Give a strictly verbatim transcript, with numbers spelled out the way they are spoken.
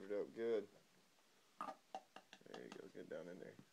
it up good. There you go, get down in there.